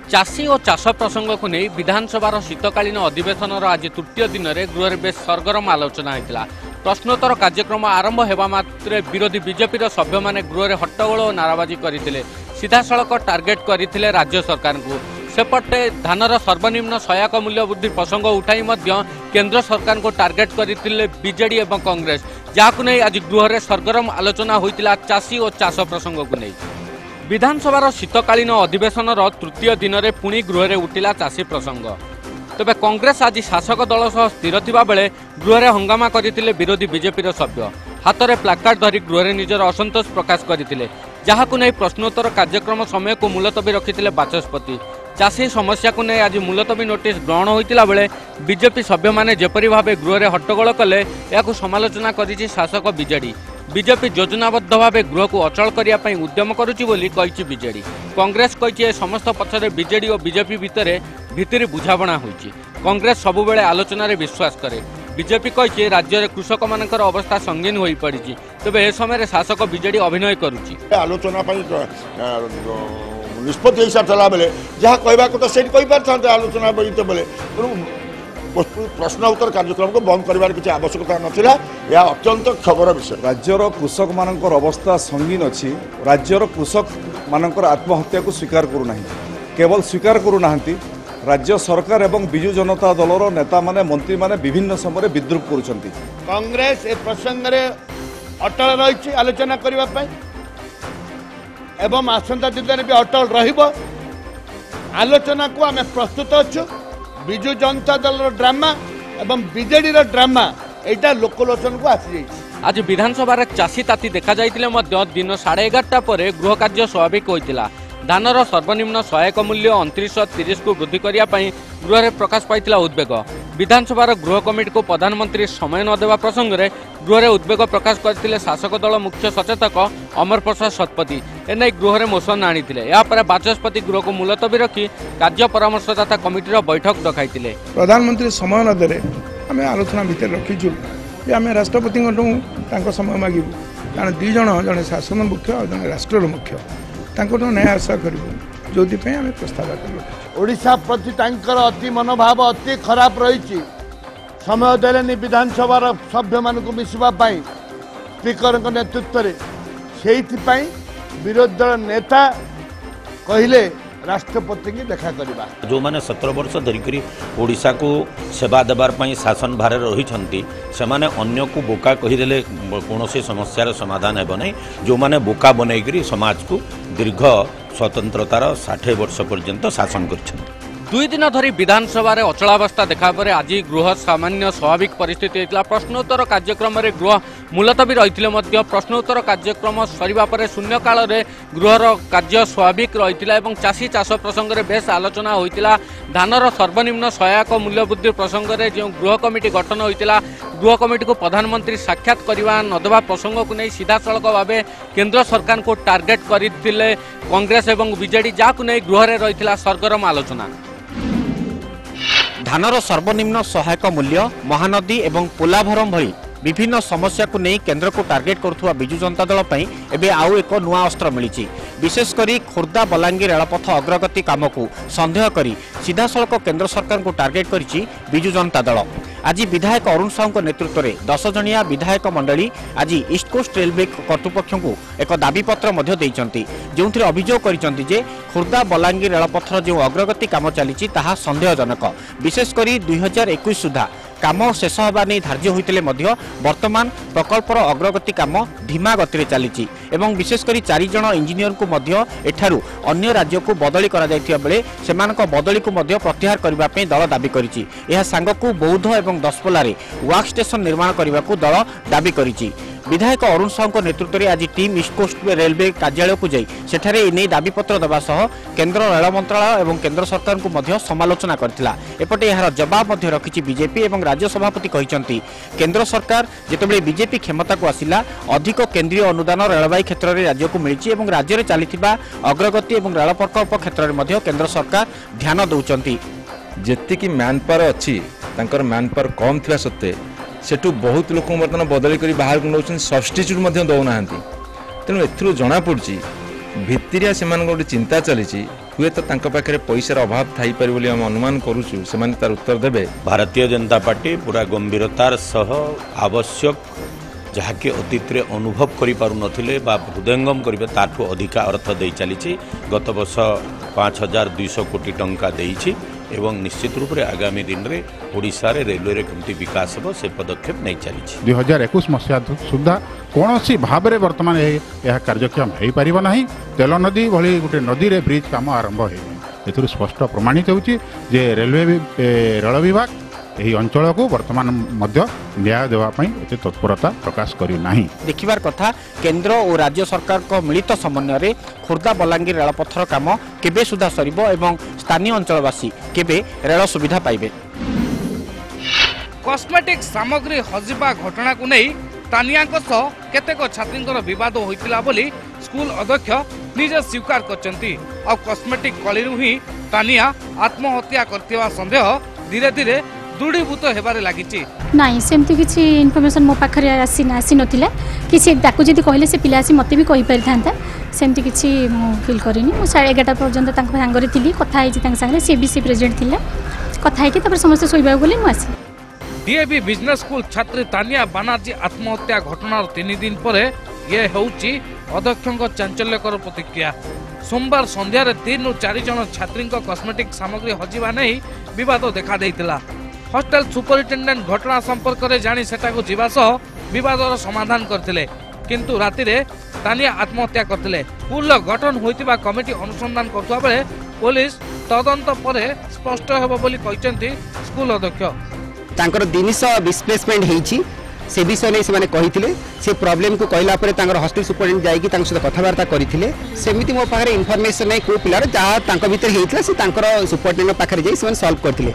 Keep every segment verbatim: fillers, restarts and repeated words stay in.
चाषी और चाष प्रसंग को नहीं विधानसभा शीतकालीन अधिवेशन आज तृतीय दिन में गृह में बेस सरगरम आलोचना होता। प्रश्नोत्तर कार्यक्रम आरंभ होगा मात्रे विरोधी बीजेपी सभ्य मैंने गृह में हट्टगोल और नाराबाजी करते सीधासख टार्गेट करते राज्य सरकार को। सेपटे धानर सर्वनिम्न सहायक मूल्य वृद्धि प्रसंग उठाई केंद्र सरकार को टार्गेट करते बीजेडी और कांग्रेस, जहां नहीं आज गृह में सरगरम आलोचना होता चाषी और चाष प्रसंग को नहीं। विधानसभा शीतकालीन अधिवेशन तृतीय दिन में पुणी गृह में उठिला चाषी प्रसंग। तेबे कांग्रेस आज शासक दल सह स्थिर थिबा बेले गृह में हंगामा करथिले विरोधी बीजेपी सभ्य। हाथ में प्लाकार्ड धरी गृह में निजर असंतोष प्रकाश करथिले, जहां नहीं प्रश्नोत्तर कार्यक्रम समय को मुलतवी रखिथिले बाचस्पति। चाषी समस्या को नहीं आज मुलतवी नोटिस ग्रहण होता बेले बीजेपी सभ्य मैंने जेपरी भाव गृह में हट्टगोल कले या समालोचना करिछि शासक बीजेडी। बीजेपी योजनाबद्ध भाव गृह को अचल करने उद्यम करुच्ची बीजेडी। कांग्रेस कही समस्त पक्षरे बीजेडी और बीजेपी भितर भितरी बुझाणा होती। कांग्रेस सबुबले आलोचन विश्वास करे। बीजेपी कही राज्य में कृषक मान अवस्था संगीन हो पड़ी। तेज ए समय शासक बीजेडी अभिनय करुच्ची आलोचना निष्पत्ति हिसाब चला बेले जहाँ कहवा कथा से पारे आलोचना बेले प्रश्न उत्तर कार्यक्रम को बंद कर किसी आवश्यकता नाला। यह अत्यंत खबर विषय। राज्यर कृषक मान अवस्था संगीन अच्छी। राज्यर कृषक मान आत्महत्या को स्वीकार करूना, केवल स्वीकार करूना राज्य सरकार एवं विजु जनता दलर नेता माने मंत्री माने विभिन्न समय विद्रूप करुछंती। कांग्रेस ए प्रसंग रे अटल रही आलोचना करने एवं आसंता दिन भी अटल रहिबो। आलोचना को आम प्रस्तुत अच्छु। विजु जनता दल ड्रामा एवं बीजेडी ड्रामा एटा लोकलोचन को आसी जाइए। आज विधानसभा चाषी ताती देखा जाइतिले मध्य दिन साढ़े एगारटा पर गृह कार्य स्वाभाविक होता। धानर सर्वनिम्न सहायक मूल्य उनतीस तीस को वृद्धि करने गृह में प्रकाश पाई उद्वेग। विधानसभा गृह कमिटी को प्रधानमंत्री समय न देवा प्रसंग में गृह में उद्वेग प्रकाश करते शासक दल मुख्य सचेतक अमर प्रसाद शतपथी। एने गृह में मोशन आनी यापर बाचस्पति गृह को मुलतवी रखी कार्य परामर्शदाता कमिटी बैठक डकाई। प्रधानमंत्री समय न दे आम आलोचना भितर रखीचु आम राष्ट्रपति समय मागू, कारण दुई जन जड़े शासन मुख्य और जड़े राष्ट्र मुख्य न्याय आशा करूँ जो आम प्रस्ताव ओडिशा प्रति अति मनोभाव अति खराब रही। समय देले विधानसभा सभ्य मान मिसवाई स्पीकर नेतृत्व में से विरोधी दल नेता कहले राष्ट्रपति की देखा करवा। जो मैंने सतर वर्ष धरिकी ओडिशा को सेवा देवार शासन भार रही से माने अन्य को बोका कहीदेले कौन समस्यार समाधान हेब नहीं। जो मैंने बोका बनईकरी समाज को दीर्घ स्वतंत्रतार षाठे वर्ष पर्यंत शासन कर। दुई दिन धरी विधानसभा अचलावस्था देखा पर आज गृह सामान्य स्वाभाविक परिस्थिति होता। प्रश्नोत्तर कार्यक्रम में गृह मुलतवी रही। प्रश्नोत्तर कार्यक्रम सरिबा परे शून्यकाल में गृहर कार्य स्वाभाविक रही और चाषी चाष प्रसंग में बेस आलोचना होता। धानर सर्वनिम्न सहायक मूल्य वृद्धि प्रसंग में जो गृह कमिटी गठन होता गृह कमिटी को प्रधानमंत्री साक्षात करवा नदेवा प्रसंग को नहीं सीधासख भाव केंद्र सरकार को टार्गेट करते कांग्रेस और बीजेडी, जहां नहीं गृह में रही सरगरम आलोचना। धानर सर्वनिम्न सहायक मूल्य महानदी एवं पोलाभरम भली विभिन्न समस्या को नहीं केंद्र को टार्गेट करुवा विजु जनता दल एवं आउ एक नुआ अस्त्र मिली। विशेषकर खोर्धा बलांगीर रेलपथ अग्रगति काम को सन्देह करी सीधासख केंद्र सरकार को टार्गेट करिछि विजु जनता दल। आज विधायक अरुण साहू नेतृत्व में दस जणिया विधायक मंडली आज ईस्ट कोस्ट रेलवे कर्तृपक्ष को एक दाबीपत्र देइचंती, जो अभियोग करिसंती जे खोर्धा बलांगीर रेलपथर जो अग्रगति काम चली ताहा संदेहजनक। विशेषकर दुई हजार एक सुधा काम शेष होगा नहीं धार्य होते वर्तमान प्रकल्पर अग्रगति काम धीमा गति चली एवं विशेषकर चार जन इंजीनियर को मध्य एठारू अन्य राज्य को बदली करा जायथिबा बेले सेमानक बदली को मध्य प्रत्याहार करबा पे दल दाबी करिछि। यह सांगकु बौद्ध एवं दसपल्लारे वर्क स्टेशन निर्माण करने को दल दाबी करिछि। विधायक अरुण साहू नेतृत्व में आज टीम ईस्ट कोस्ट रेलवे कार्यालय को जाई सेठारे एने दाबीपत्र देवा सह केंद्र रेल मंत्रालय एवं केंद्र सरकार को मध्य समालोचना करथिला। एपटे यार जवाब मध्य रखिछि बीजेपी एवं राज्य सभापति कहिसंती केंद्र सरकार जेतेबेले बीजेपी क्षमता को आसिला अधिक केंद्रीय अनुदान रेलवाई क्षेत्र में राज्य को मिली और राज्य में चलता अग्रगति और रेल प्रकल्प क्षेत्र में केंद्र सरकार ध्यान दौरान। जेतिकी मैन पावर अच्छी मैन पावर कम था सत्वे सेठू बहुत लोक बर्तमान बदली कर बाहर को नौ सब्स्टिट्यूट दौना तेणु ए जना पड़ी भितरिया से गोटे चिंता चली हुए तो तांको पाखरे पैसार अभाव थाई पारि बोली हम अनुमान करूछु सेमाने तार उत्तर देबे। भारतीय जनता पार्टी पूरा गंभीरतार सह आवश्यक जहाँकि अतीत रे अनुभव करि पारु नथिले बा हृदयंगम करिबे ताठू अधिका अर्थ दे चली गत वर्ष पाँच हजार दुई सौ कोटी टंका देइछि एवं निश्चित रूप से आगामी दिन में ओडिशा रे रेलवे रे केमती विकास हो से पदक्षेप नहीं चली दुई हजार एकुश मसीहा सुधा कौन सी भाव में बर्तमान यह कार्यक्षम हो पार ना तेल नदी भली गोटे नदी रे ब्रिज काम आरंभ हो स्पष्ट प्रमाणित होची जे रेलवे रेल विभाग यही अंचल को वर्तमान मध्य न्याय देवाई एते तत्परता प्रकाश करी नाही। देखिबार कथा केंद्र और राज्य सरकार को मिलित समन्वय रे खोर्धा बलांगीर रेलपथर काम केबे सुधा सरिबो एवं स्थानीय अंचलवासी केबे रेल सुविधा पाइबे। कॉस्मेटिक सामग्री हजिबा घटना को नहीं तानियाक सह केतेक छात्रींकर विवाद होइतिला बोली स्कूल अध्यक्ष निजे स्वीकार करचंती और कॉस्मेटिक कलिरु ही तानिया आत्महत्या करथिबा संदेह धीरे धीरे दृढ़ीभूत हेबारे लागिछि। नहीं सेमती किसी इनफॉरमेशन मो पाखरे आसी आसी नथिला कि से ताकू जदी कहले से पिला आसी मते भी कहि पारि थांता सेमती किसी मो फील करिनी मो साढ़े एगारटा पर्यंत तांक सांगरे थिली कथा हिची तांक सांगरे सीबीसी प्रेजेंट थिला कथा हिकी तपर समस्त सोइबा बोली मो आसी। डीएवी बिजनेस स्कूल छात्री तानिया बानार्जी आत्महत्या घटनार तीन दिन पर ये होउची अध्यक्षक चांचल्यकर प्रतिक्रिया। सोमवार संध्यारे तीन रु चार जन छात्री कॉस्मेटिक सामग्री हजिबा नहीं विवाद देखा देइतिला। हॉस्टेल सुपरिटेंडेंट घटना संपर्क में जानी सेटाकू जीवा सह विवादर समाधान करथिले किंतु राति रे तानिया आत्महत्या करथिले। स्कूल गठन होइतिबा कमिटी अनुसंधान करथुवा बेले पुलिस तदंत परे स्पष्ट हेबो बोली कहिसंती स्कूल अध्यक्ष। तांकर जिनिस डिस्प्लेसमेंट हेछि से विषय नहीं से कही से प्रॉब्लम को कहला पर तांकर हॉस्टेल सुपरिटेंडेंट जाइकी तांकर सहित कथबार्ता करथिले सेमिति मो पाखरे इन्फॉर्मेशन नहीं को पिलार जहाँ तांकर भीतर हेइतला से तांकर सुपरिटेंडेंट पाखरे जाई से सॉल्व करथिले।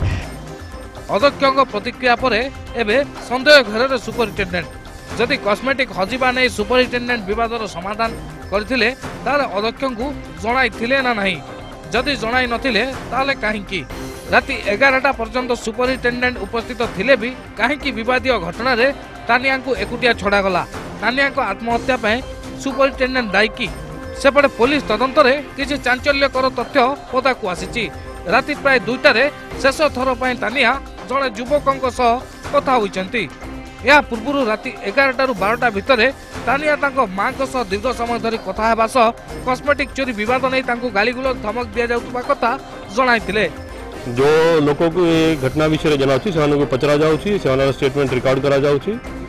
अध्यक्षक प्रतिक्रिया पर एबे संदेह घर सुपरिटेंडेंट जदि कॉस्मेटिक हजिबा नहीं सुपरिटेंडेंट विवादर समाधान करथिले ताले अध्यक्ष को जणाइथिले ना नहीं जदि जणाई नथिले ताले काहेकि राति एगारटा पर्यंत सुपरिटेंडेंट उपस्थित थिले भी काहेकि विवादीय घटना रे तानिया को एकुटिया छड़ा गला तानिया को आत्महत्या पे सुपरिटेंडेंट दायी कि सेपटे पुलिस तदंत रे किछि चांचल्यकर तथ्य पदा को आसीछि। राति प्राय दुईटारे शेष थर पर तानिया जड़े युवकों सह कथा होइचंती। या पूर्व राति एगारटा रु बारटा भितर तानिया तांको मां को सह दीर्घ समय धरी कथा हेबा सह कॉस्मेटिक चोरी विवाद नहीं तांको गालीगुलोज धमक दिया जाउतबा कथा जणाइतिले। जो लोगों को ये घटना विषय जना से पचरा जाऊँगी से स्टेटमेंट रिकॉर्ड करा जाऊँगी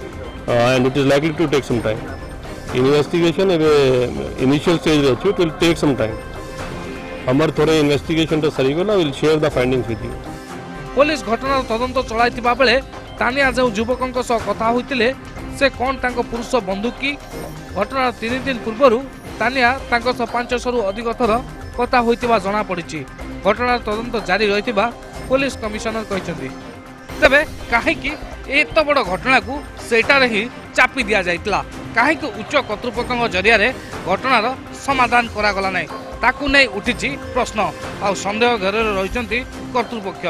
and it is likely to take some time investigation initial stage अच्छी it will take some time हमर थोड़े इन्वेस्टिगेशन तो सरीगला will share the findings with you. Police घटनार तदंत चलाइतिबा बेले तानिया जो युवकों सह कथा होइतिले से कौन तांको पुरुष बंधु की घटनार तीन दिन पूर्व तानिया तांको सह पांच सौ रु अधिक थर कथा होइतिबा जଣା पड़िछि। घटनार तदंत जारी रहितिबा पुलिस कमिशनर कहिसंती। तबे काहेकि एत बड़ घटना को सेटारे ही चापी दिया जाइतला काहेकि उच्च कर्तृपक्षक जरिया रे घटनार समाधान करा गला नै ताकू नै उठिछि प्रश्न आ संदेह घर रहिसंती कर्तृपक्ष।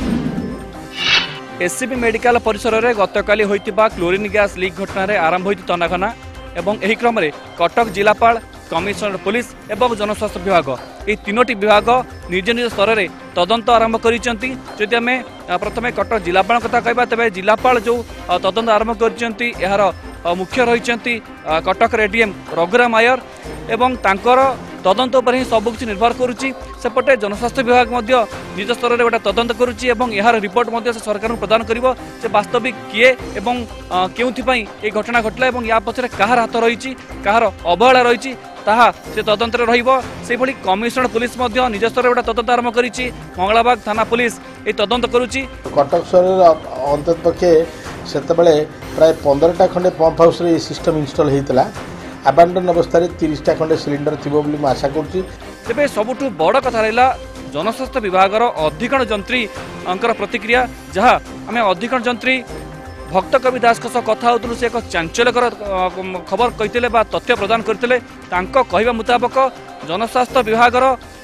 एससीबी मेडिकल परिसर में गतकाली होइतिबा क्लोरीन गैस लीक घटना रे आरंभ होइति तनाघना एवं एही क्रम रे कटक जिलापाल कमिशनर पुलिस एवं जनस्वास्थ्य विभाग ये तीनोटी विभाग निज निज स्तर में तदंत आरंभ करिसेंती। जदि आमे प्रथमे कटक जिलापाल कथा कहबा तबे जिलापाल जो तदंत आरंभ करिसेंती यार मुख्य रहिसेंती कटक रेडीएम रघुराम आयर एवं तांकर तदंत पर ही सबकिछि निर्भर करुच्ची। सेपटे जनस्वास्थ्य विभाग मध्य निज स्तर में गोटे तदंत करुच्ची एवं यार रिपोर्ट मध्य से सरकार प्रदान करिवो जे वास्तविक किए एवं केउथिपाई ए घटना घटला एवं या पछरे काहार हाथ रहिछि काहार अवहेला रहिछि ताहा से तदंत रहिबो। से भली कमिशनर पुलिस मध्य निज स्तर में गोटे तदंत आरंभ करिछि। मंगलाबाग थाना पुलिस ए तदंत करुच्ची। कटक शहर अंतत पक्षे सेतबेले प्राय पंद्रहटा खंडे पंप हाउस रे सिस्टम इंस्टॉल हेतिला आबांडन अवस्था तीसटा खंडे सिलिंडर थी आशा करुच्ची। तेबे सबुठु बड़ कथा रहा जनस्वास्थ्य विभागर अधिकांश जंत्री अंकर प्रतिक्रिया जहाँ आम अधिकांश जंत्री भक्त कवि दास सह कथा होतु से एक चांचल्यकर खबर कहते तथ्य प्रदान करते कहवा मुताबक जनस्वास्थ्य विभागर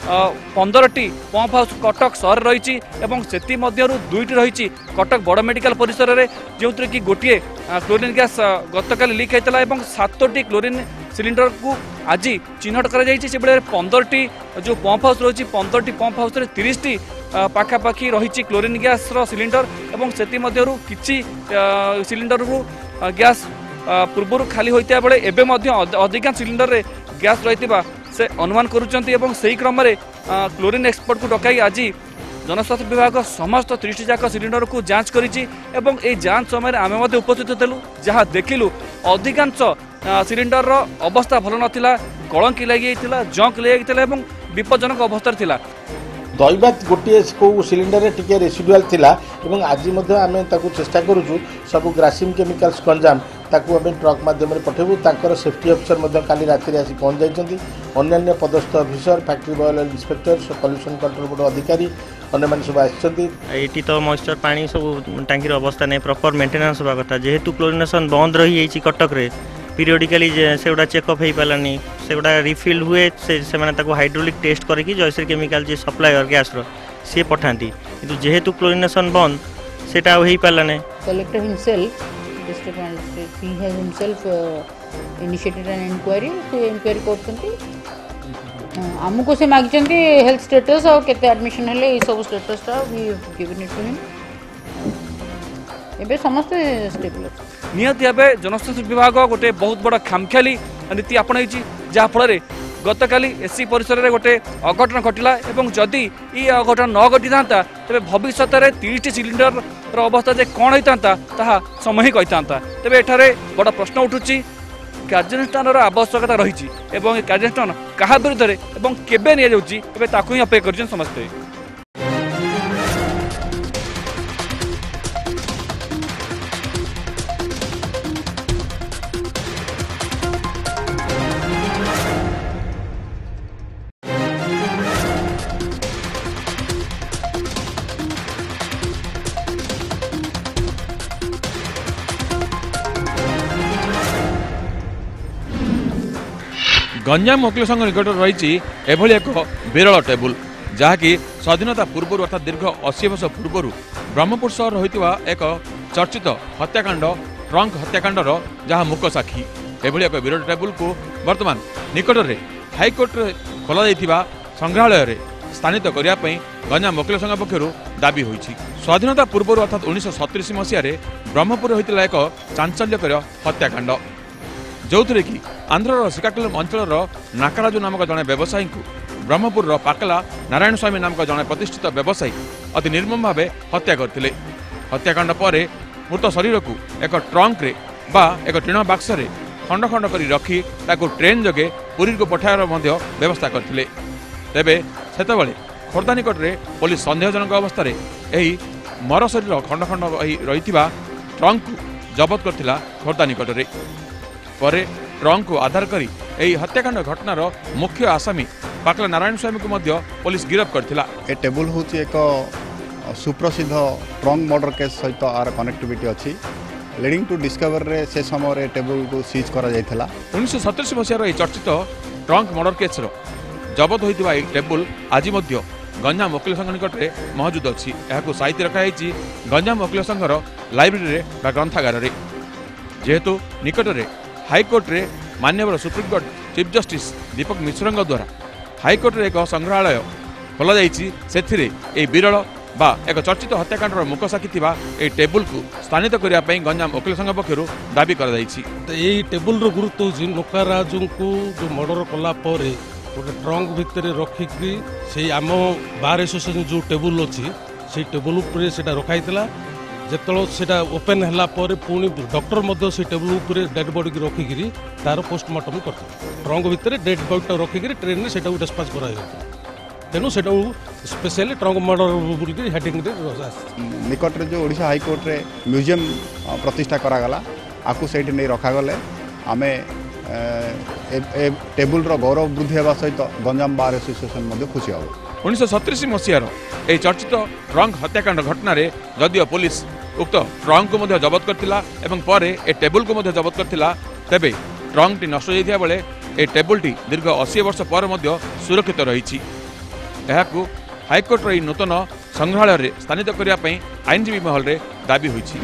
पंद्रह पंप हाउस कटक सहर रही से दुईट रही कटक बड़ मेडिकल परिसर में जो कि गोटे क्लोरीन गैस गतकाली लीक होता है सातटी क्लोरीन सिलिंडर को आज चिन्हट कर पंद्रह जो पंप हाउस रही पंद्रह पंप हाउस तीस टी पाखापाखि रही क्लोरीन गैस सिलिंडर और से किसी सिलिंडर को गैस पूर्व खाली होता बेले एवं अधिकांश सिलिंडर रे गैस रही से अनुमान करुँच से क्रम में क्लोरीन एक्सपर्ट को डकाई आज जनस्वास्थ्य विभाग समस्त तीस जाक सिलिंडर को जांच करी जांच समय आम उपस्थित थिलु जहाँ देखिलु अधिकांश सिलिंडर अवस्था भल नाला कलंकी लगी जंक लगी विपज्जनक अवस्था थिला। दईबात गोटे को सिलिंडर रे टिके रेसिडुआल थिला एवं आज आम चेष्टा करूँ सब ग्रासिम केमिकल्स गंजाम ताकू आम ट्रक माध्यम पठेबू तांकर सेफ्टी अफिसर काली राति आसी पहुंच जाइछन्ती अन्य पदस्थ officer factory boiler inspector pollution control board अधिकारी अन्य माने सब आछन्ती। एटी तो मॉइस्चर पानी सब टांकी अवस्था नहीं प्रॉपर मेंटेनेंस होगा कथा जेहेतु क्लोरिनेशन बंद रही जाइछि कटक रे पीरियडिकली से गुड़ा चेकअप हो पारानी से गुड़ा रिफिल हुए से हाइड्रोलिक टेस्ट करके जयश्री केमिकल जी सप्लायर गैस सी पठाती किंतु जेहेतु क्लोरिनेशन बंद सेटा हो पारा नहीं। Collector himself district magistrate he has himself initiated an inquiry से इंक्वायरी करछंती हमको से मागिचंती हेल्थ स्टेटस और केते एडमिशन हेले ई सब स्टेटस ता we given it to him एबे समस्त स्टेबल निहत भाव जनस्वास्थ्य विभाग गोटे बहुत बड़ा खामख्याली नीति आपणाई जहाँफल गतकाली एसी परिसर में गोटे अघटन घटला और जदि ये अघटन न घटी था तेज भविष्य में तीस सिलिंडर अवस्था जे कौन होता ता समय ही कही था तेज एठारे बड़ा प्रश्न उठुची कार्यानुष्ठान आवश्यकता रही कार्यानुष्ठान क्या विरुद्ध में केबे नि जाउची एबे ताकू ही अपेक्षा कर समस्ते। गंजाम वकील संघ निकट रही एभली एक विरल टेबुल जहाँकि स्वाधीनता पूर्व अर्थात दीर्घ अशी वर्ष पूर्व ब्रह्मपुर सहर होता एक चर्चित हत्याकांड ट्रंक हत्याकांडर जहाँ मुक साक्षी एभली एक विरल टेबुल को वर्तमान निकट में हाइकोर्ट खोल संग्रहालय स्थानित करने गंजाम वकील संघ पक्षर दाबी होती। स्वाधीनता पूर्व अर्थात उन्नीस सतैश मसीह ब्रह्मपुर होता एक चांचल्यकर हत्याकांड जो थे कि आंध्र श्रीकाकुलम अंचल नाकाराजू नामक जड़े व्यवसायी को ब्रह्मपुर पाकला नारायण स्वामी नामक जड़े प्रतिष्ठित व्यवसायी अति निर्मम भाव हत्या करते। हत्याकांड पर मृत शरीर को एक ट्रंक रे बा एक टीण बाक्स रे खंड खंड कर रखी ताकू ट्रेन जगे पुरी को पठार व्यवस्था करते। तेबे सेतबेले खोर्धा निकट में पुलिस सन्देहजनक अवस्था यही मर शरीर खंड खंड रही ट्रंक को जबत करथिला खोर्धा निकट में पर ट्रंक को आधार करी यही हत्याकांड घटनार मुख्य आसामी पाकला नारायण स्वामी को मध्य पुलिस गिरफ्त करथिला। ए टेबुल हूँ एक सुप्रसिद्ध ट्रंक मर्डर केस सहित आर कनेक्टिविटी अच्छी लीडिंग टू डिस्कवर रे से समय टेबुल को सीज करा जायथिला। उन्नीस सतैश मसीहार चर्चित ट्रंक मर्डर केस जबत होता टेबुल आज मध्य गंजाम वकील संघ निकट में मौजूद अच्छी साइती रखाई गंजाम वकील संघर लाइब्रेरी बा ग्रंथागार जेहेतु निकट में हाइकोर्ट रे माननीय supreme court chief justice Dipak Misra द्वारा हाइकोर्ट रे एक संग्रहालय खोल से विरल बा एक चर्चित हत्याकांडर मुक साक्षी ए टेबुल को स्थानित करने गंजाम वकील संघ पक्षर दाबी कर टेबुल गुरुत्व हूँ नोकाराजू को जो मर्डर कलापर गोटे ट्रंक भितर रखिकी से आम बार एसोसिएशन जो टेबुल अच्छी से टेबुल से रखाई जिते से ओपेन है पुणी डॉक्टर से टेबुल डेड बॉडी की रखिकी तार पोस्टमार्टम कर ट्रंक भितर डेड बॉडी रखिकी ट्रेन में सेटा डिस्पाच कर तेणु से स्पेशली ट्रंक मर्डर बोल हेडिंग निकट जो ओडिशा हाइकोर्ट रे म्यूजियम प्रतिष्ठा करागला आपको से नहीं रखागले आम टेबुल गौरव वृद्धि होगा सहित गंजाम बार एसोसिएशन खुशी हम। उन्नीस सतैश मसीहार यह चर्चित ट्रंक हत्याकांड घटन जदिव पुलिस उक्त ट्रंक को जबत करथिला एवं परे ए टेबुल को जबत करथिला तेबे ट्रंक टी नष्ट होइथिया बेले ए टेबुल टी दीर्घ अस्सी वर्ष पर सुरक्षित रही ଏହାକୁ ହାଇକୋର୍ଟର ଏହି ନୂତନ ସଂଗ୍ରହାଳୟରେ ସ୍ଥାନିତ କରିବା ପାଇଁ ଆଇନଜୀବୀ ମହଲରେ ଦାବି ହୋଇଛି।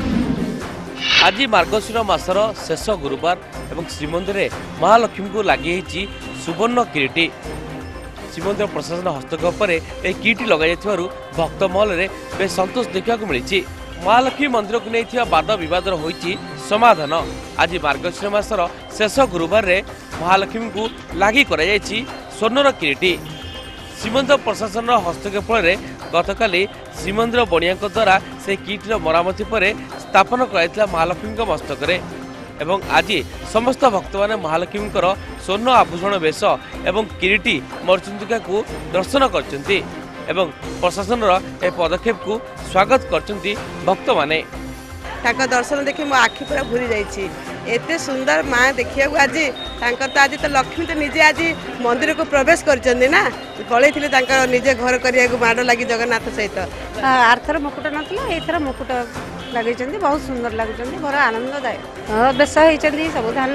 ଆଜି ମାର୍ଗଶିର ମାସର ଶେଷ ଗୁରୁବାର ଏବଂ ଶ୍ରୀମନ୍ଦିରରେ ମହାଲକ୍ଷ୍ମୀଙ୍କୁ ଲାଗି ହୋଇଛି ସୁବର୍ଣ୍ଣ କିରୀଟି। ଶ୍ରୀମନ୍ଦିର ପ୍ରଶାସନ ହସ୍ତକ୍ଷେପ ପରେ ଏହି କିଟ୍ ଲଗାଯାଇଥିବାରୁ ଭକ୍ତ ମହଲରେ ବେଶ୍ ସନ୍ତୋଷ ଦେଖିବାକୁ ମିଳିଛି। ମହାଲକ୍ଷ୍ମୀ ମନ୍ଦିରକୁ ନେଇଥିବା ବାଦ ବିବାଦର ହୋଇଛି ସମାଧାନ। ଆଜି ମାର୍ଗଶିର ମାସର ଶେଷ ଗୁରୁବାରରେ ମହାଲକ୍ଷ୍ମୀଙ୍କୁ ଲାଗି କରାଯାଇଛି ସ୍ୱର୍ଣ୍ଣର କିରୀଟି। ଶ୍ରୀମନ୍ଦିର ପ୍ରଶାସନର ହସ୍ତକ୍ଷେପ ଫଳରେ ଗତକାଲି ଶ୍ରୀମନ୍ଦିର ବଣିଆଙ୍କ ଦ୍ୱାରା ସେହି କିଟ୍ର ମରାମତି ପରେ ସ୍ଥାପନ କରାଯାଇଥିଲା ମହାଲକ୍ଷ୍ମୀଙ୍କ ମସ୍ତକରେ ଏବଂ ଆଜି ସମସ୍ତ ଭକ୍ତମାନେ ମହାଲକ୍ଷ୍ମୀଙ୍କର ସ୍ୱର୍ଣ୍ଣ ଆଭୂଷଣ ବେଶ ଏବଂ କିରୀଟି ମର୍ଚନ୍ତିକାକୁ ଦର୍ଶନ କରିଛନ୍ତି ଏବଂ ପ୍ରଶାସନର ଏ ପଦକ୍ଷେପକୁ ସ୍ୱାଗତ କରିଛନ୍ତି ଭକ୍ତମାନେ। ତାଙ୍କ ଦର୍ଶନ ଦେଖି ମୋ ଆଖି ପୁରା ଭୁରି ଯାଇଛି। ଏତେ ସୁନ୍ଦର ମା ଦେଖିବାକୁ ଆଜି ତାଙ୍କର ତ ଆଜି ତ ଲକ୍ଷ୍ମୀ ତ ନିଜେ ଆଜି ମନ୍ଦିରକୁ ପ୍ରବେଶ କରିଛନ୍ତି ନା, ପଳେଇଥିଲେ ତାଙ୍କର ନିଜେ ଘର କରିବାକୁ ମାଡ଼ ଲାଗି ଜଗନ୍ନାଥ ସହିତ। ଆରଥର ମୁକୁଟ ନଥିଲା, ଏଇଥର ମୁକୁଟ ଲଗେଇଛନ୍ତି, ବହୁତ ସୁନ୍ଦର ଲାଗୁଛନ୍ତି, ବଡ଼ ଆନନ୍ଦଦାୟକ। ହଁ ବେଶ ହେଇଛନ୍ତି, ସବୁ ଧାନ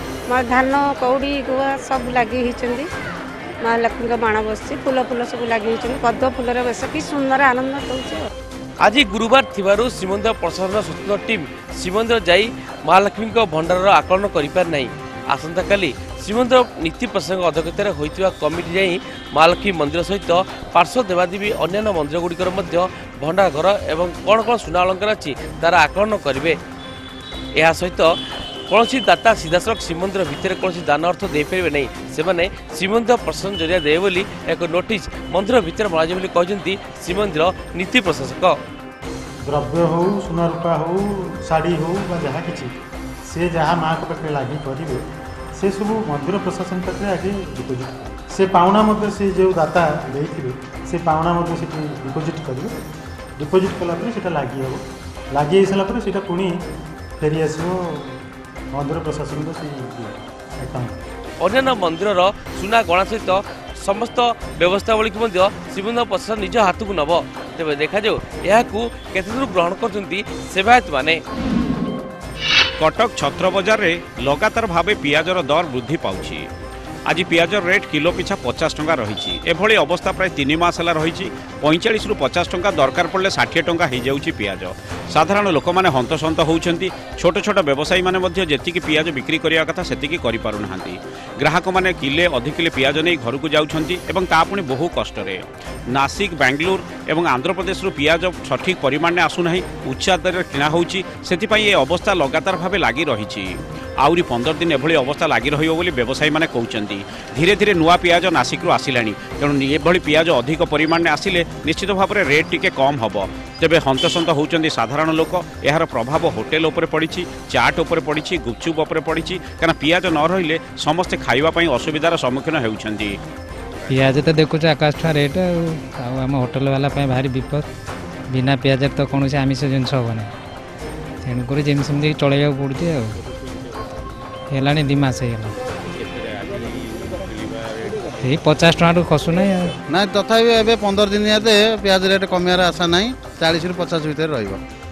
ଧାନ କଉଡ଼ି ଗୁଆ ସବୁ ଲାଗି ହେଇଛନ୍ତି। ମା ଲକ୍ଷ୍ମୀଙ୍କ ବାଣ ବସିଛି, ଫୁଲ ଫୁଲ ସବୁ ଲାଗି ହେଇଛନ୍ତି, ପଦ୍ମ ଫୁଲର ବେଶ କି ସୁନ୍ଦର ଆନନ୍ଦ ହେଉଛି। ଆଜି ଗୁରୁବାର ଥିବାରୁ ଶ୍ରୀମନ୍ଦିର ପ୍ରଶାସନର ସ୍ୱତନ୍ତ୍ର ଟିମ୍ ଶ୍ରୀମନ୍ଦିର ଯାଇ ମହାଲକ୍ଷ୍ମୀଙ୍କ ଭଣ୍ଡାରର ଆକଳନ କରିପାରି ନାହିଁ। ଆସନ୍ତାକାଲି ଶ୍ରୀମନ୍ଦିର ନୀତି ପ୍ରସଙ୍ଗ ଅଧ୍ୟକ୍ଷତାରେ ହୋଇଥିବା କମିଟି ଯାଇ ମହାଲକ୍ଷ୍ମୀ ମନ୍ଦିର ସହିତ ପାର୍ଶ୍ୱ ଦେବାଦେବୀ ଅନ୍ୟାନ୍ୟ ମନ୍ଦିରଗୁଡ଼ିକର ମଧ୍ୟ ଭଣ୍ଡାର ଘର ଏବଂ କ'ଣ କ'ଣ ସୁନା ଅଳଙ୍କାର ଅଛି ତାର ଆକଳନ କରିବେ। ଏହା ସହିତ କୌଣସି ଦାତା ସିଧାସଳଖ ଶ୍ରୀମନ୍ଦିର ଭିତରେ କୌଣସି ଦାନ ଅର୍ଥ ଦେଇପାରିବେ ନାହିଁ। ସେମାନେ ଶ୍ରୀମନ୍ଦିର ପ୍ରଶାସନ ଜରିଆ ଦେବେ ବୋଲି ଏକ ନୋଟିସ୍ ମନ୍ଦିର ଭିତରେ ମରାଯିବ ବୋଲି କହିଛନ୍ତି ଶ୍ରୀମନ୍ଦିର ନୀତି ପ୍ରଶାସକ। ଦ୍ରବ୍ୟ ହେଉ, ସୁନା ରୂପା ହେଉ, ଶାଢ଼ୀ ହେଉ ବା ଯାହା କିଛି ସେ ଯାହା ମାଆଙ୍କ ପାଖରେ ଲାଗି କରିବେ ସେସବୁ ମନ୍ଦିର ପ୍ରଶାସନ ପାଖରେ ଆଗେ ଡିପୋଜିଟ୍ କରିବେ। ସେ ପାଉଣା ମଧ୍ୟ ସେ ଯେଉଁ ଦାତା ଦେଇଥିବେ ସେ ପାଉଣା ମଧ୍ୟ ସେଠି ଡିପୋଜିଟ୍ କରିବେ। ଡିପୋଜିଟ୍ କଲା ପରେ ସେଇଟା ଲାଗି ହେବ। ଲାଗି ହେଇସାରିଲା ପରେ ସେଇଟା ପୁଣି ଫେରିଆସିବ ମନ୍ଦିର ପ୍ରଶାସନର ସେଇ ଆକାଉଣ୍ଟ। ଅନ୍ୟାନ୍ୟ ମନ୍ଦିରର ସୁନା ଗଣା ସହିତ ସମସ୍ତ ବ୍ୟବସ୍ଥାବଳୀକୁ ମଧ୍ୟ ଶ୍ରୀମନ୍ଦିର ପ୍ରଶାସନ ନିଜ ହାତକୁ ନେବ। ତେବେ ଦେଖାଯାଉ ଏହାକୁ କେତେଦୂର ଗ୍ରହଣ କରୁଛନ୍ତି ସେବାୟତମାନେ। କଟକ ଛତ୍ର ବଜାରରେ ଲଗାତାର ଭାବେ ପିଆଜର ଦର ବୃଦ୍ଧି ପାଉଛି। आज पियाज रेट किलो पिछा पचास टंका रही एभली अवस्था प्राय तीन मास है रही पैंचाश रु पचास टंका दरकार पड़े षाठी टंका हो जाऊँगी पियाज साधारण लोक मैंने हंतसंत होती छोट छोट व्यवसायी मैंने जी पियाज बिक्री करने कथा से करना ग्राहक मैंने किले अधिक किले पियाज नहीं घर को जाऊँगी बहु कष्ट नासिक बेंगलुर और आंध्र प्रदेश पियाज सठिक परिमाण में आसुना उच्चा दर किणा होती अवस्था लगातार भाव लगी रही आउरी पंदर दिन एभली अवस्था लगी रही व्यवसायी मैंने कहते धीरे धीरे नुआ पियाज नासिक्रु आसिलानी तेणु एभली पियाज अधिक परिमाण में आसिले निश्चित भाव में रेट टिके कम हम तेबे हंतसंत होउचंदी साधारण लोक यार प्रभाव होटेल उपर पड़ी चाट उपर पड़ी गुपचुप उपर पड़ी कारण पियाज न रहिले समस्ते खाइबा पई असुविधार सम्मुखीन होउचंदी पियाज तो देखुच आकाश रेट आम होटेल वाला भारी विपद बिना पियाज तो कौन से आमिष जिन हेना तेणुक जमी चलैया पड़े है दिमास ये पचास टका खसु ना ना तथापि एवं पंदर दिन पियाज रेट कमियार आशा ना चालीस रु पचास भितर रही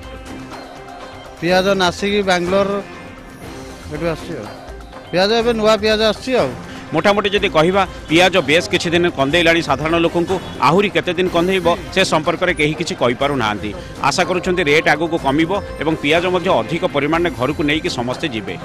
पियाज नासिक बेंगलोर ये पियाज एवं नुआ पियाज आसी मोटामोटी जदि कहवा पियाज बेस किछि दिन कंदेला साधारण लोक आहरी केते दिन कंदेब से संपर्क में कहीं किसी कहीपु ना आशा करुँच रेट आग को कम और पियाज अधिक परिमाण में घर को लेकिन समस्ते जीवे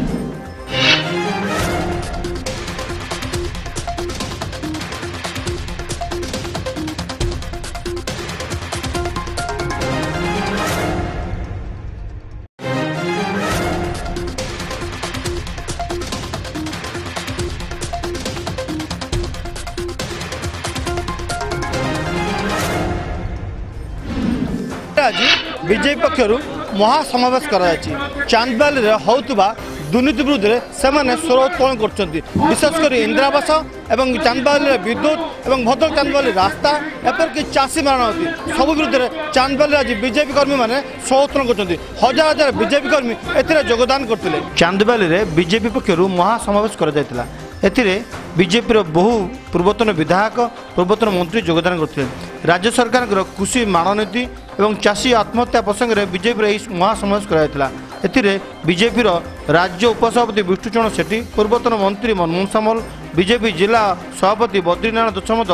आज बीजेपी पक्षर महासमावेश कर चांदबाली होता दुर्नीति विरुद्ध से स्वर उत्तोलन कर विशेषकर इंदिरावास और चांदबाली विद्युत और भद्रक चांदबाली रास्ता एपरिक चाषी मारण सब विरुद्ध चांदबाली आज बीजेपी कर्मी मैंने स्वर उत्तोलन कर हजार हजार बीजेपी कर्मी एगदान करते चांदबाली बीजेपी पक्षर महासमावेश कर बीजेपी बहु पूर्वतन विधायक पूर्वतन मंत्री योगदान करते राज्य सरकार कृषि माण नीति और चाषी आत्महत्या प्रसंग में बीजेपी महासमावेश कराइला एथिरे बीजेपी राज्य उपसभापति विष्णुचरण सेठी पूर्वतन मंत्री मनमोहन सामल बीजेपी जिला सभापति बद्रीनारायण दशमत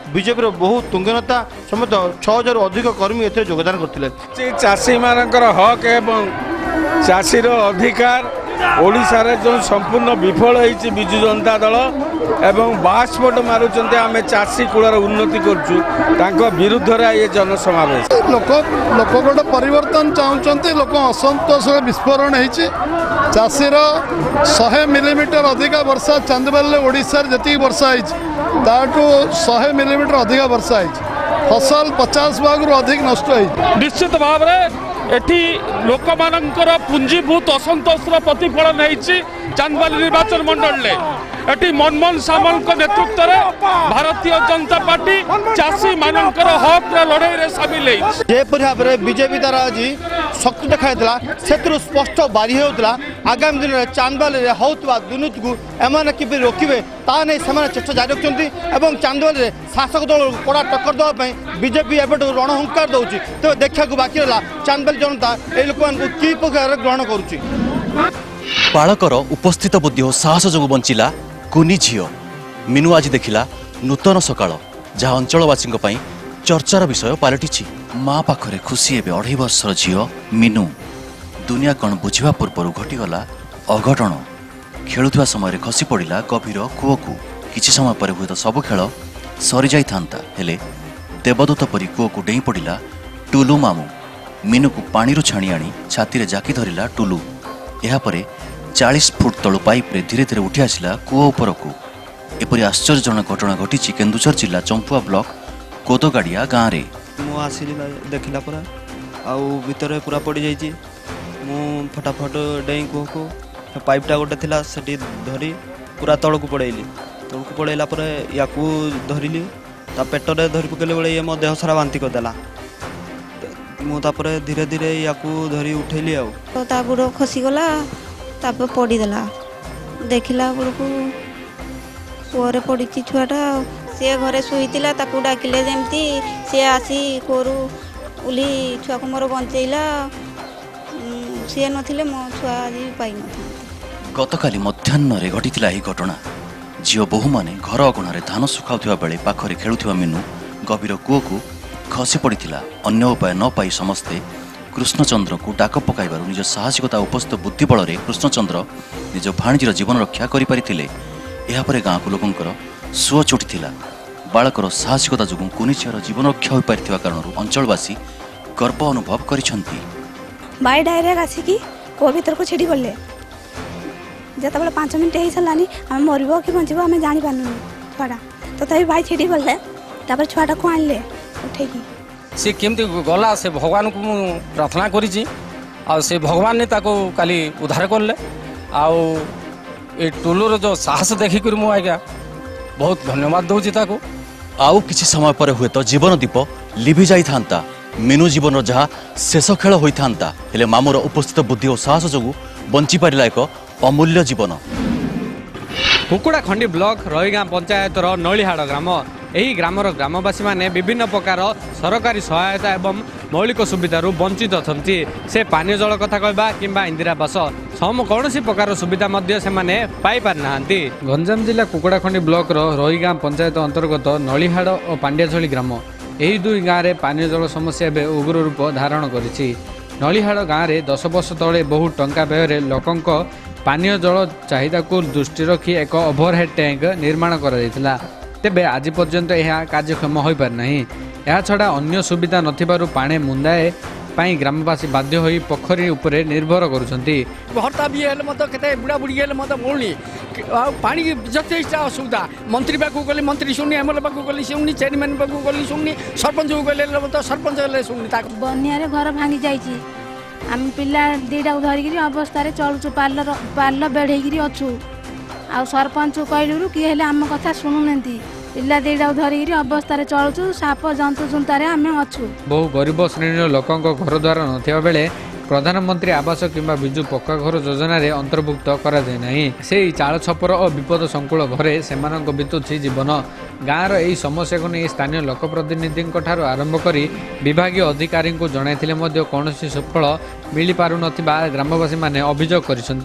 बीजेपी बहुत तुंगनेता समेत छह हजार अधिक कर्मी एथे योगदान करते। चाषी मानकर हक एवं चाषीर अधिकार ओडिशारे जो संपूर्ण विफल होइछि बिजु जनता दल एवं बास्पट मारुचंते आमे चाषी कूलर उन्नति करछु तांको विरुद्ध रे ये जनसमावेश लोक लोक गोटे परिवर्तन चाहते लोक असंतोष विस्फोरण होइछि चाषीर सौ मिलीमीटर अधिक वर्षा चांदबाल ओडिशा जी वर्षा होइछि ताटू सौ मिलीमीटर अधिक वर्षा होइछि फसल पचास भाग अधिक नष्ट होइछि। निश्चित भाव में एठी लोक मानकर पुंजीभूत असंतोष प्रतिफलन होइछि चांदबाल निर्वाचन मंडल ले एटी मनमोहन सामल नेतृत्व में भारतीय जनता पार्टी चाषी मानकर हक लड़ाई रे शामिल जेपरि भाव में बीजेपी द्वारा आज शक्ति देखा से स्पष्ट बारी होता आगामी दिन में चांदबाल होता दुर्नीति को एम कि रोकवे ता नहीं से चेष्टा जारी रखुच्च चांदबाल शासक दल कड़ा टक्कर देवाई बीजेपी एवं रणहुंकार दौर तो देखा बाकी रहा चांदबाल जनता ये लोक कि प्रकार ग्रहण करुच्ची। बालकर उपस्थित बुद्धि और साहस जो बंचिला कुनी झील मीनू आज देखिला नूतन सकाळ जहाँ अंचलवासी चर्चार विषय पलटि माँ पाखरे खुशी एवं अढ़ाई वर्षर झील मीनू दुनिया कौन बुझा पूर्व घटीगला अघटन खेलुवा समय खसी पड़ा गभीर कूओ को किसी समय पर हुए तो सब खेल सरी जाई थांता हेले देवदूत परी कूओ को डेई पड़ा टुलू मामू मीनू को पानी छाणी आनी छाती रे जाकी धरिला टुलू यापर चालीस फुट तलु पाइप रे धीरे धीरे उठी आसला कूओ उपर को एपरी आश्चर्यजनक घटना घटी केन्दुझर जिला चंपुआ ब्लॉक कोदगाड़िया गाँव में मु आसिली देखला पूरा आउ भितर पूरा पड़ जाइए मु फटाफट डेई कूओ को पाइपटा गोटे थिला सेठी धरी पूरा तल को पड़ेली तल को पड़ेला परे याकू धरिली ता पेटरे धरी पकेले बेले ये मो देह सारा बांति करदेला मु तापरे धीरे धीरे याकू धरी उठेली आउ तो ता गुड़ खसीगला तापर पड़ीदेला देखला बेलू कूअरे पड़ी छुआटा सी घरे शुईला ताकू डाकिले जमती सी आसी कूअरू उली छुआ को मोर बंचेला सी नथिले मो छुआ आज पाई न गतकाली मध्याह्न घटीला यह घटना झील बोहू मैंने घर अगणार धान सुखाउथिबा बेले पाखरे खेलुथिबा मीनू गभीर कूओ को खसी पड़ता अन्य उपाय न पाई समस्ते कृष्णचंद्र को डाक पकाइबार निज साहसिकता उपस्थित बुद्धि बल कृष्णचंद्र निज भाणीजीर जीवन रक्षा करिपारिथिले यापर गाँव को लोकंकर सुଅ छुटिथिला बालकर साहसिकता जो कुनिझीर जीवन रक्षा हो पारिथिबा कारणरू अंचलवासी गर्व अनुभव करिसंती। बाई डायरेक्ट आसिकी कूओ भीतर को छिड़ी गले जत बड़े पांच मिनट हो सारानी आम मरब कि बचब आम जानी पार्नु छुआटा तथापि भाई छिड़ी गले छुआटा को आनले उठेकी सी केमती गला से भगवान को मु प्रार्थना करी से भगवान ने ताको काली उद्धार करले आउ ए टुलुर जो साहस देखिक मु आज्ञा बहुत धन्यवाद दूची ताको आउ किछि समय पर हुए तो जीवन दीप लिभि जाई थांता मीनू जीवन जहाँ शेष खेल होई थांता हेले मामूर उपस्थित बुद्धि और साहस जोगु बंची पारिला एक अमूल्य जीवन। कुकुड़ाखंडी ब्लॉक रईगाँ पंचायतर नलिहाड़ ग्राम यही ग्रामर ग्रामवासी माने विभिन्न प्रकार सरकारी सहायता एवं मौलिक सुविधारू वंचित अछंती से पानी जल कथा कहबा किंबा इंदिरा आवास सम कौन प्रकार सुविधा मध्य से माने पाई पार नाहंती। गंजाम जिला कुकुड़ाखंडी ब्लॉक रईगाँ पंचायत अंतर्गत नलिहाड़ और पांड्याछड़ी ग्राम यही दुई गाँव में पानी जल समस्या एवं उग्र रूप धारण करिछि। नलिहाड़ गाँव में दस वर्ष तले बहु टंका व्यय लोकंक पानीय जल चाहिदा को दृष्टि रखी एक ओभरहेड टैंक निर्माण करा तेबे आज पर्यंत यह कार्यक्षम हो पार नहीं। यह छड़ा अन्य सुविधा नथिबारु पानी मुंदाए पाई ग्रामवासी बाध्य होई पोखरी उपरे निर्भर करुछंती। भर्ता भी हेले मत केते बुढ़ा बुढ़ी हेले मत बोलनी पानी जते इच्छा असुविधा मंत्री पाखु गली मंत्री सुननी एमएलए पाखु गली सुननी चेयरमैन पाखु गली सुननी सरपंच को गले मत सरपंच गले सुननी ता बनिया रे घर भांगी जाईची आम पिला दीटा धरिकी अवस्था चलुचु पार्लर पार्लर बेढ़ेकी अच्छु आ सरपंच कहलु किए हेले आम कथा शुणुनांती पिला दीटा धरिकी अवस्था चलुचु साप जंतु जुंतारे आम अच्छु। बहु गरीब श्रेणी लोकों घर द्वार नथिबा बेले प्रधानमंत्री आवास किंबा बिजु पक्का घर योजना रे अंतर्भुक्त करा जाय नाही। से चाल छपर और विपद संकुल घरे सेमानक बितुछि जीवन। गाँव रही समस्या को नहीं स्थानीय लोकप्रतिनिधि आरंभ कर विभागीय अधिकारी को जणाइथिले मध्य कौनसी सुफल मिल पारु नथिबा ग्रामवासी माने अभियोग करिसंती।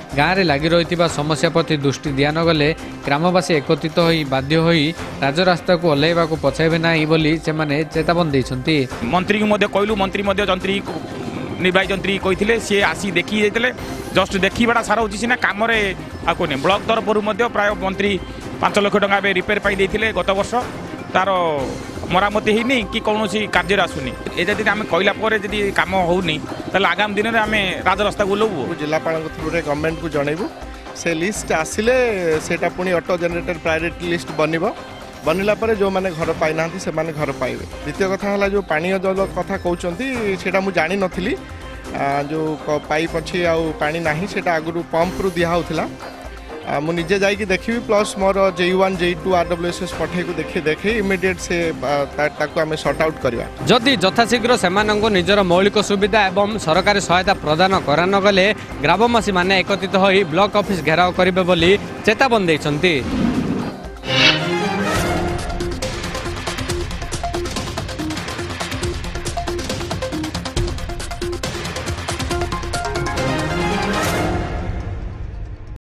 ଗାଁରେ ଲାଗି ରହିଥିବା ସମସ୍ୟା ପ୍ରତି ଦୃଷ୍ଟି ଦିଆନଗଲେ ଗ୍ରାମବାସୀ ଏକତ୍ରିତ ହୋଇ ବାଧ୍ୟ ହୋଇ ରାଜରାସ୍ତାକୁ ଓହ୍ଲାଇବାକୁ ପଛାଇବେ ନାହିଁ ବୋଲି ସେମାନେ ଚେତାବନୀ ଦେଇଛନ୍ତି। मंत्री को मध्य कहलु मंत्री मध्य जंत्री निर्वाही जंत्री कहते सी आसी देखी जाते जस्ट देखा सारा हूँ सीना कम आको नहीं ब्लॉक तरफ प्राय मंत्री पांच लक्ष टका रिपेयर पाई गत वर्ष तार मरामती होनी कि कौन कार्य आसुनी यदि आम कहला जदि कम होनी आगामी दिन में आम राजरास्ता ओह्लू जिलापाल थ्रू गवर्नमेंट को जनइबू से लिस्ट आसिले सेटा पुणी ऑटो जनरेटर प्रायोरिटी लिस्ट बन बनला जो मैंने घर पाई ना से माने घर पाइबे। द्वितीय कथा है जो पानी जल कथा कहते सेटा मुझे जानी नथिली जो पाइप अच्छी आनी ना सेटा आगु पंप रु दिया होता मु निजे जाइए देखी प्लस मोर जे वन जे two R W S S पठे को देखी देखे इमिडिएट से ताकू आम सॉर्ट आउट करवा जदि यथाशीघ्र सेमानंको निजर मौलिक सुविधा एवं सरकारी सहायता प्रदान करानगले ग्रामवासी माने एकत्रित होई ब्लॉक ऑफिस घेराव करिबे बोली चेतावनी दैछन्ति।